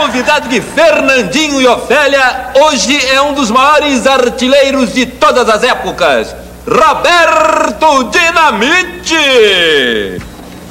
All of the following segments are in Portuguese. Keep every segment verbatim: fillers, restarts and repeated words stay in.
convidado de Fernandinho e Ofélia, hoje é um dos maiores artilheiros de todas as épocas, Roberto Dinamite!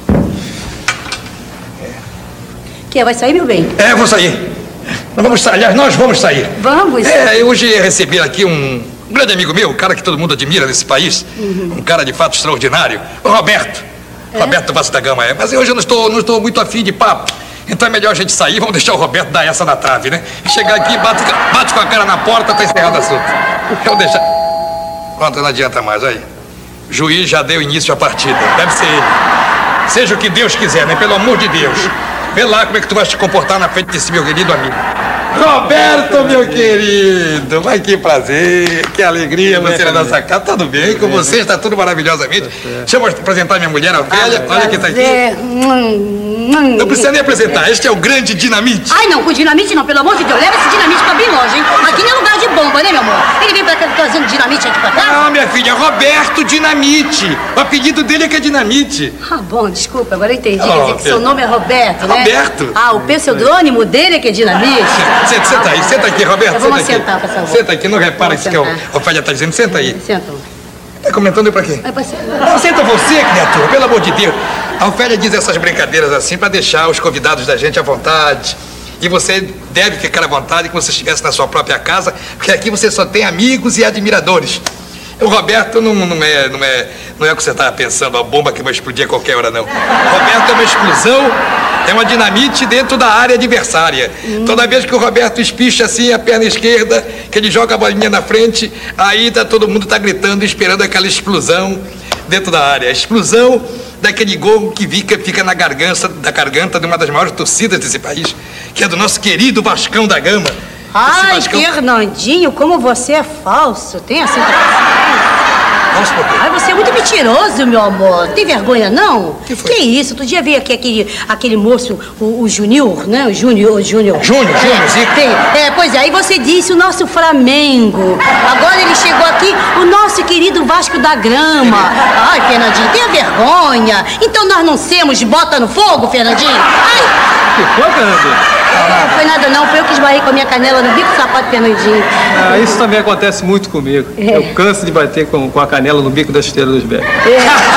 Que vai sair, meu bem? É, eu vou sair. Nós vamos sair, aliás, nós vamos sair. Vamos? É, eu hoje recebi aqui um grande amigo meu, um cara que todo mundo admira nesse país, uhum. um cara de fato extraordinário, o Roberto. É? Roberto Vasco da Gama, é. Mas hoje eu não estou, não estou muito afim de papo. Então é melhor a gente sair, vamos deixar o Roberto dar essa na trave, né? Chegar aqui, bate, bate com a cara na porta, tá encerrado o assunto. Eu deixar... Pronto, não adianta mais, aí. O juiz já deu início à partida, deve ser ele. Seja o que Deus quiser, né? Pelo amor de Deus. Vê lá como é que tu vai te comportar na frente desse meu querido amigo. Roberto, meu querido, mas que prazer, que alegria você na nossa casa. Tudo bem com você? Está tudo maravilhosamente. Deixa eu apresentar minha mulher, a Ofélia. Olha quem está aqui. Não precisa nem apresentar, este é o grande Dinamite. Ai, não, com Dinamite não, pelo amor de Deus. Leva esse Dinamite pra bem longe, hein? Aqui não é lugar de bomba, né, meu amor? Ele vem pra cá trazendo Dinamite aqui pra cá? Não, minha filha, Roberto Dinamite. O apelido dele é que é Dinamite. Ah, bom, desculpa, agora eu entendi. Quer dizer que seu nome é Roberto, né? Roberto. Ah, o pseudônimo dele é que é Dinamite. Senta, senta aí, senta aqui, Roberto. Vamos senta sentar, aqui. por favor. Senta aqui, não repara isso que a Ofélia está dizendo. Senta aí. Senta. Tá comentando pra quê? É pra... Não, senta você, criatura, pelo amor de Deus. A Ofélia diz essas brincadeiras assim pra deixar os convidados da gente à vontade. E você deve ficar à vontade como se estivesse na sua própria casa, porque aqui você só tem amigos e admiradores. O Roberto não, não, é, não, é, não é o que você estava pensando, a bomba que vai explodir a qualquer hora, não. Roberto é uma explosão, é uma dinamite dentro da área adversária. Hum. Toda vez que o Roberto espicha assim a perna esquerda, que ele joga a bolinha na frente, aí tá, todo mundo está gritando, esperando aquela explosão dentro da área. A explosão daquele gol que fica, fica na garganta, da garganta de uma das maiores torcidas desse país, que é do nosso querido Vascão da Gama. Ai, Vascão... Fernandinho, como você é falso. Tem assim Falso por quê? Ai, você é muito mentiroso, meu amor. Tem vergonha, não? Que foi? Que isso? Outro dia veio aqui aquele, aquele moço, o, o Júnior, né? O Júnior, o Júnior. Júnior, Júnior, sim. É, pois é, aí você disse o nosso Flamengo. Agora ele chegou aqui, o nosso querido Vasco da Grama. Ai, Fernandinho, tenha vergonha. Então nós não sermos bota no fogo, Fernandinho? Ai! Que foi, Fernandinho? Não foi nada não, foi eu que esbarrei com a minha canela no bico do sapato do Fernandinho. Ah, isso também acontece muito comigo. É. Eu canso de bater com, com a canela no bico da esteira dos becos. É.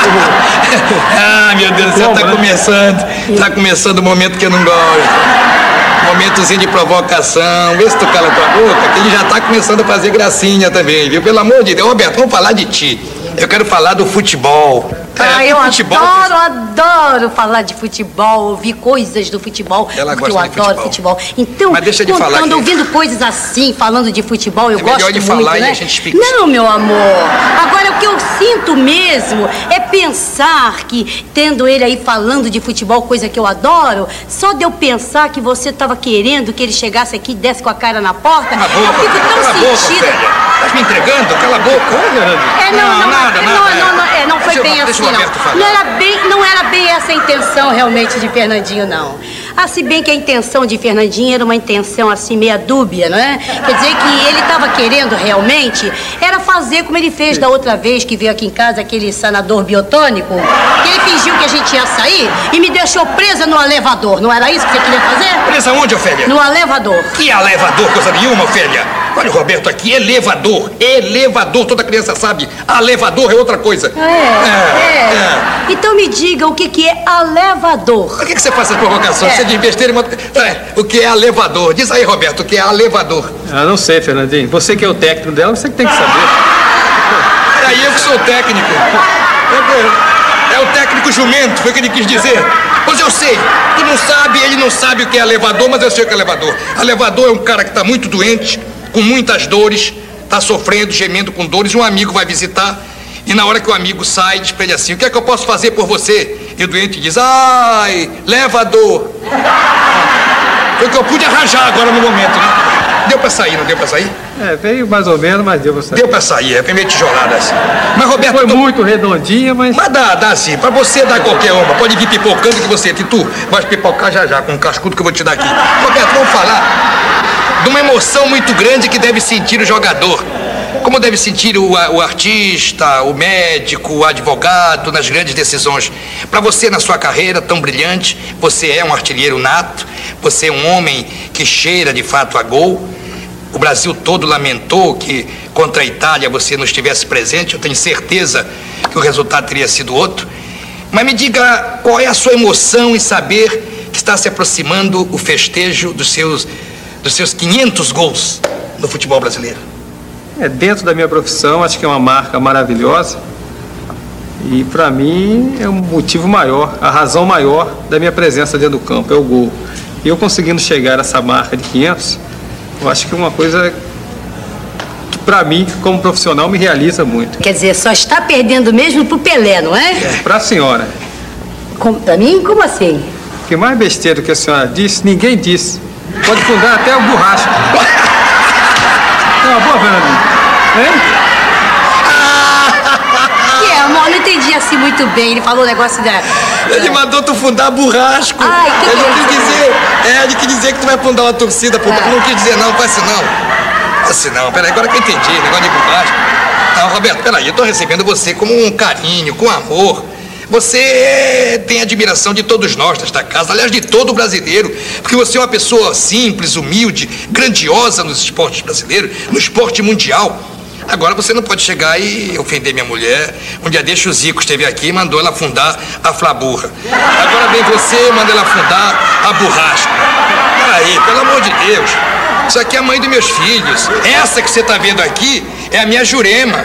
Ah, meu Deus do céu, tá começando. Tá começando o momento que eu não gosto. Momentozinho de provocação. Vê se tu cala tua boca, que ele já tá começando a fazer gracinha também, viu? Pelo amor de Deus. Roberto, vamos falar de ti. Eu quero falar do futebol. Ah, é, eu futebol, adoro, adoro falar de futebol, ouvir coisas do futebol. Ela porque gosta eu de adoro futebol. futebol. Então, mas deixa de quando, falar quando que... ouvindo coisas assim, falando de futebol, eu é gosto melhor de muito, falar né? e a gente explica. Não, meu amor. Agora, o que eu sinto mesmo é pensar que, tendo ele aí falando de futebol, coisa que eu adoro, só de eu pensar que você estava querendo que ele chegasse aqui e desse com a cara na porta, Cala a boca, eu fico tão cala a sentida. boca, Tá me entregando? Cala a boca. É, não, não, não, nada, não, nada. não, não, é, não foi Deixa bem eu, assim, deixa o Roberto não. falar. Não era bem, não era bem essa a intenção realmente de Fernandinho, não. Ah, se bem que a intenção de Fernandinho era uma intenção assim meia dúbia, não é? Quer dizer que ele estava querendo realmente era fazer como ele fez da outra vez que veio aqui em casa, aquele sanador biotônico, que ele fingiu que a gente ia sair e me deixou presa no elevador. Não era isso que você queria fazer? Presa onde, Ofélia? No elevador. Que elevador, coisa nenhuma, Ofélia. Olha o Roberto aqui, elevador, elevador, toda criança sabe. Elevador é outra coisa. É, é. é. Então me diga o que, que é elevador. Por que, que você faz essa provocação? É. Você diz besteira e... É, o que é elevador? Diz aí, Roberto, o que é elevador? Ah, não sei, Fernandinho. Você que é o técnico dela, você que tem que saber. Peraí, eu que sou o técnico. É o técnico jumento, foi o que ele quis dizer. Pois eu sei, tu não sabe, ele não sabe o que é elevador, mas eu sei o que é elevador. Elevador é um cara que está muito doente, com muitas dores, está sofrendo, gemendo com dores, e um amigo vai visitar, e na hora que o amigo sai, diz pra ele assim: o que é que eu posso fazer por você? E o doente diz: ai, levador. Foi o que eu pude arranjar agora no momento, né? Deu pra sair, não deu pra sair? É, veio mais ou menos, mas deu pra sair. Deu pra sair, é a primeira tijolada assim. Mas, Roberto... Foi tô... muito redondinha, mas... Mas dá, dá sim. Pra você dar qualquer uma. Pode vir pipocando que você... E tu vai pipocar já já, com um cascudo que eu vou te dar aqui. Roberto, vamos falar de uma emoção muito grande que deve sentir o jogador Como deve sentir o, o artista, o médico, o advogado nas grandes decisões. Para você, na sua carreira tão brilhante, você é um artilheiro nato, você é um homem que cheira de fato a gol. O Brasil todo lamentou que contra a Itália você não estivesse presente. Eu tenho certeza que o resultado teria sido outro. Mas me diga, qual é a sua emoção em saber que está se aproximando o festejo dos seus, dos seus quinhentos gols no futebol brasileiro? É, dentro da minha profissão, acho que é uma marca maravilhosa. E para mim é um motivo maior, a razão maior da minha presença dentro do campo, é o gol. E eu conseguindo chegar a essa marca de quinhentos, eu acho que é uma coisa que para mim, como profissional, me realiza muito. Quer dizer, só está perdendo mesmo pro Pelé, não é? É. Para a senhora. Com, pra mim, como assim? Que mais besteira que a senhora disse, ninguém disse. Pode fundar até o borracha. É uma boa, Fernandinho. Hein? Que é, amor? Não entendi assim muito bem. Ele falou o negócio da... Ele mandou tu fundar burrasco. Ai, que ele coisa. quis dizer, é, ele quis dizer que tu vai fundar uma torcida. Pro... Ah. Não quis dizer não, faz assim não. Assim não, peraí, agora que eu entendi, negócio de burrasco. Não, Roberto, peraí, eu tô recebendo você com um carinho, com amor. Você tem admiração de todos nós desta casa, aliás, de todo brasileiro, porque você é uma pessoa simples, humilde, grandiosa nos esportes brasileiros, no esporte mundial. Agora você não pode chegar e ofender minha mulher. Um dia deixa o Zico esteve aqui e mandou ela fundar a Flaburra. Agora vem você e manda ela fundar a Burrasco. Peraí, pelo amor de Deus. Isso aqui é a mãe dos meus filhos. Essa que você está vendo aqui é a minha Jurema.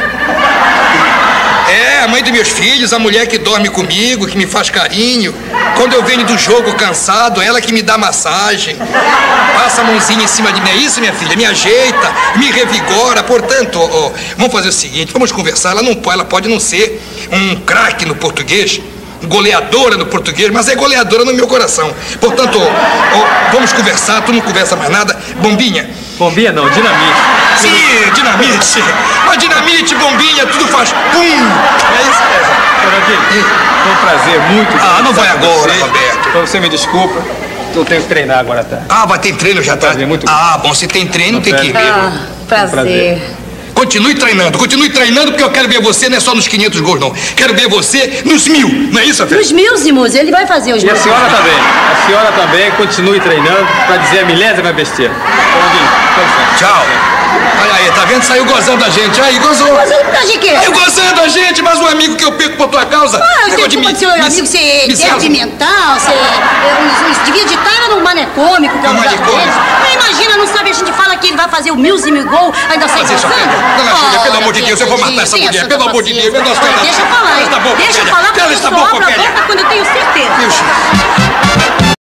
É, a mãe dos meus filhos, a mulher que dorme comigo, que me faz carinho. Quando eu venho do jogo cansado, ela que me dá massagem. Passa a mãozinha em cima de mim. É isso, minha filha? Me ajeita, me revigora. Portanto, ó, vamos fazer o seguinte, vamos conversar. Ela, não, ela pode não ser um craque no português, goleadora no português, mas é goleadora no meu coração. Portanto, ó, ó, vamos conversar, tu não conversa mais nada. Bombinha. Bombinha não, dinamite. Sim, dinamite. Mas dinamite, bombinha, tudo faz pum. É isso mesmo. Fernandinho, foi um prazer muito. Ah, não vai agora, você. Roberto. Então você me desculpa, eu tenho que treinar agora à tarde. Ah, vai ter treino já, tá? Prazer, muito Ah, bom, se tem treino, tem que ir mesmo. Ah, prazer. prazer. Continue treinando, continue treinando, porque eu quero ver você, não é só nos quinhentos gols, não. Quero ver você nos mil, não é isso, Fê? Nos milzimos, ele vai fazer os E a meus. senhora também, a senhora também, continue treinando para dizer a milésima besteira. Fernandinho, com licença. Tchau. Olha aí, tá vendo? Saiu gozando a gente. Aí, gozou. Gozando por causa de quê? Saiu gozando a gente, mas um amigo que eu perco por tua causa. Ah, eu negócio tenho culpa me- do seu me- amigo ser me débil causa- mental, ser... eu- eu devia de estar num manicômico, que é o No lugar manicômio? deles. Não, imagina, não sabe, a gente fala que ele vai fazer o milzime gol, ainda sai Mas isso, gozando. Dona Júlia, pelo Ora, amor de Deus, eu vou matar essa tenha mulher, santa pelo amor de Deus, paciência. eu não estou Olha, deixa eu falar, Cala esta boca, deixa eu velha. falar, Cala porque eu esta sou boca, obra velha. pronta quando eu tenho